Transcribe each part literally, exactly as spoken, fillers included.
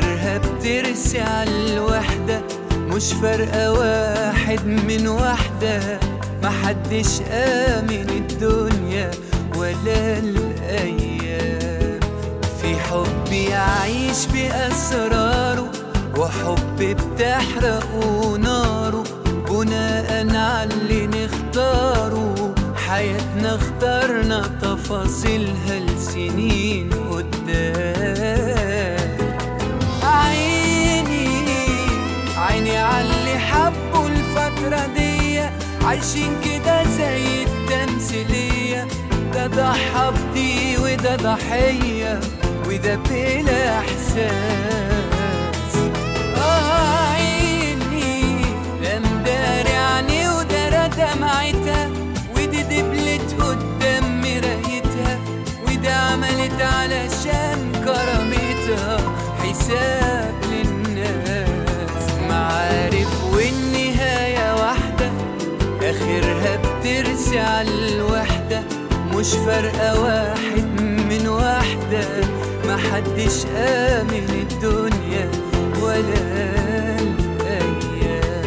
آخرها بترسي عالوحدة، مش فارقة واحد من واحدة. محدش آمن الدنيا ولا الأيام، في حب يعيش بأسراره وحب بتحرقه ناره، بناء على اللي نختاره. حياتنا اخترنا تفاصيلها لسنين قدام. عيني عيني عاللي حبوا الفترة دي، عايشين كده زي التمثيلية. ده ضحى بدي وده ضحية وده بلا احساس. اه عيني لا مداري عني ودارة دمعتها، ودي دبلت قدام مرايتها، وده عملت علشان كرامتها حساب للناس. معارف والنهاية واحدة، آخرها بترسي عالوحدة، مش فارقة واحد من واحدة. محدش آمن الدنيا ولا الأيام.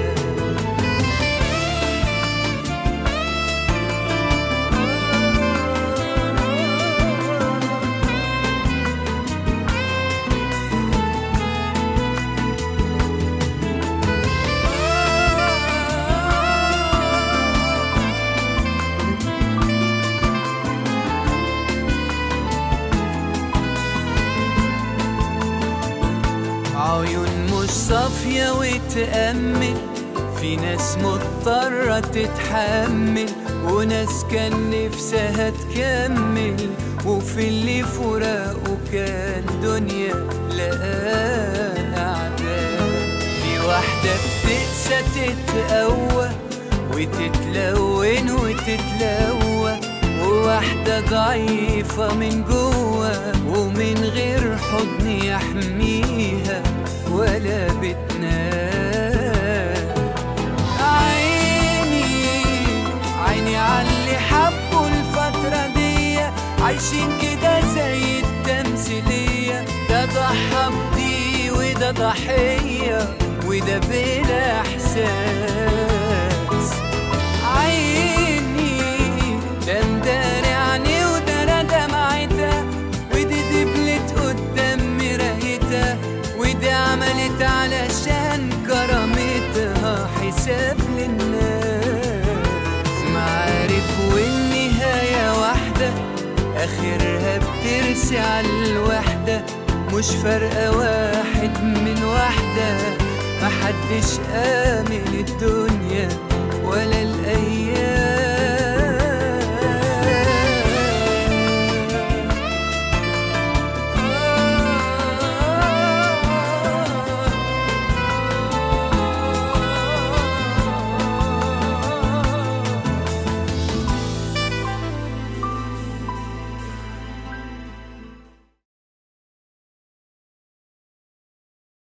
عيون مش صافية وتأمل، في ناس مضطرة تتحمل، وناس كان نفسها تكمل، وفي اللي فراقه كان دنيا لقاه أعداء. في واحدة بتقسى تتقوى وتتلون وتتلوى، وواحدة ضعيفة من جوه ومن غير حضن يحميها ولا بتنام. عيني عيني عاللي حبوا الفترة دي، عايشين كده زي التمثيلية. ده ضحى بدي وده ضحية وده بلا احساس. عيني ده مداري عني ودارة دمعتها، ودي دبلت قدام مرايتها، ودي عملت علشان كرامتها حساب للناس. معارف والنهاية واحدة، آخرها بترسي عالوحدة، مش فارقة واحد من واحدة. محدش آمن الدنيا ولا الأيام.